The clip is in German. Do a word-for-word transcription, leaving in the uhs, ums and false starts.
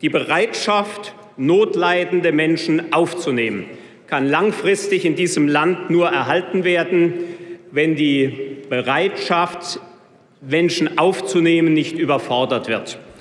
Die Bereitschaft, notleidende Menschen aufzunehmen, kann langfristig in diesem Land nur erhalten werden, wenn die Bereitschaft, Menschen aufzunehmen, nicht überfordert wird.